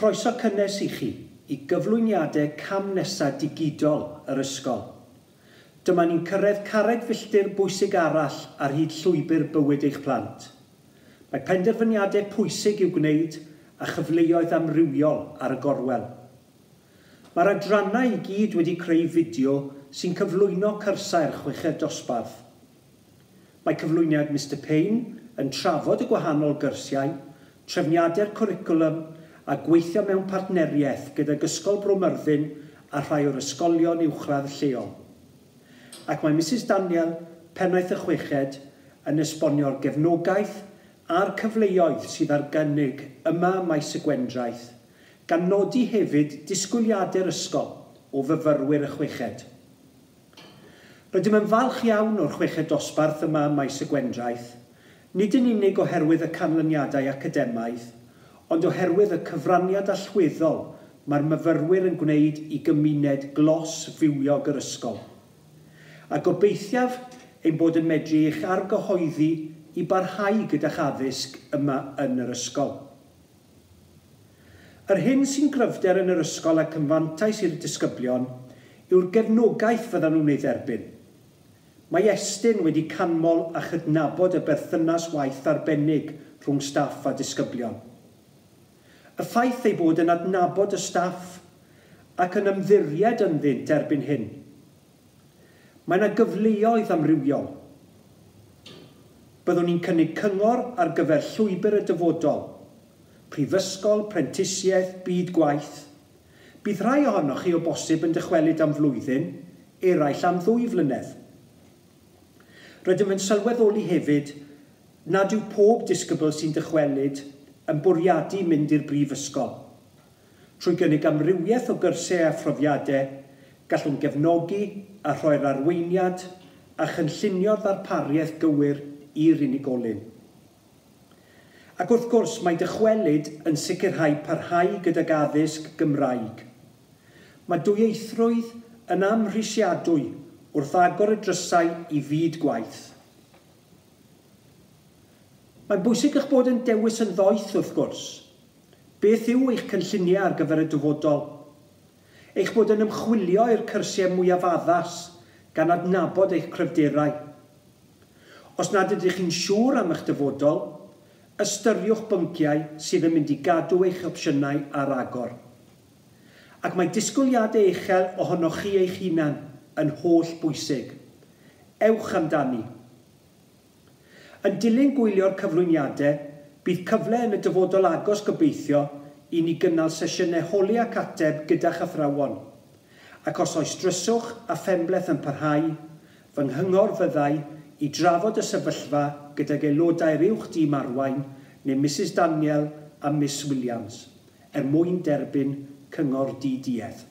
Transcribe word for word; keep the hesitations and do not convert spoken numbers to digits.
Croeso cynnes i chi i gyflwyniadau cam nesaf digidol yr ysgol. Dyma ni'n cyrraedd carreg filltir bwysig arall ar hyd llwybr bywyd eich plant. Mae penderfyniadau pwysig i'w gwneud a chyfleoedd amrywiol ar y gorwel. Mae'r adrannau i gyd wedi creu fideo sy'n cyflwyno cyrsau'r chweched dosbarth. Mae cyflwyniad mister Payne yn trafod y gwahanol gyrsiau, trefniadau'r cwricwlwm a gweithio mewn partneriaeth gydag Ysgol Bromyrddin a rhai o'r ysgolion uwchradd lleol. Ac mae Misys Daniel, pennaeth y chweched, yn esbonio'r gefnogaeth a'r cyfleoedd sydd ar gynnig yma maes y gwendraeth, gan nodi hefyd disgwyliadau'r ysgol o fyfyrwyr y chweched. Rydym yn falch iawn o'r chweched dosbarth yma maes y gwendraeth, nid yn unig oherwydd y canlyniadau academaidd, ond oherwydd y cyfraniad allweddol mae'r myfyrwyr yn gwneud i gymuned glos fywiog yr ysgol. A gobeithiaf ein bod yn medru eich argyhoeddi i barhau gyda'ch addysg yma yn yr ysgol. Yr hyn sy'n gryfder yn yr ysgol ac yn fantais i'r disgyblion yw'r gefnogaeth fyddan nhw'n ei dderbyn. Mae Estyn wedi canmol a chydnabod y berthynas waith arbennig rhwng staff a disgyblion. Y ffaith ei bod yn adnabod y staff ac yn ymddiried ynddynt erbyn hyn. Mae yna gyfleoedd amrywiol. Byddwn ni'n cynnig cyngor ar gyfer llwybr y dyfodol, prifysgol, prentisiaeth, byd gwaith. Bydd rhai ohonoch chi o bosib yn dychwelyd am flwyddyn, eraill am ddwy flynedd. Rydym yn sylweddoli hefyd nad yw pob disgybl sy'n dychwelyd yn bwriadu mynd i'r brifysgol. Trwy gynnig amrywiaeth o gyrsau a phrofiadau, gallwn gefnogi a rhoi'r arweiniad a chynllunio'r ddarpariaeth gywir i'r unigolyn. Ac wrth gwrs mae dychwelyd yn sicrhau parhau gydag addysg Gymraeg. Mae dwyieithrwydd yn amhrisiadwy wrth agor y drysau i fyd gwaith. Mae'n bwysig eich bod yn dewis yn ddoeth wrth gwrs. Beth yw eich cynlluniau ar gyfer y dyfodol? Eich bod yn ymchwilio i'r cyrsiau mwyaf addas gan adnabod eich cryfderau. Os nad ydych chi'n siŵr am eich dyfodol, ystyriwch bynciau sydd yn mynd i gadw eich opsiynau ar agor. Ac mae disgwyliadau uchel ohonoch chi eich hunan yn holl bwysig. Ewch amdani. Yn dilyn gwylio'r cyflwyniadau, bydd cyfle yn y dyfodol agos gobeithio i ni gynnal sesiynau holi ac ateb gyda'ch athrawon. Ac os oes dryswch a phembleth yn parhau, fy nghyngor fyddai i drafod y sefyllfa gydag aelodau'r uwch dîm arwain neu Misys Daniel a Miss Williams, er mwyn derbyn cyngor di-diedd.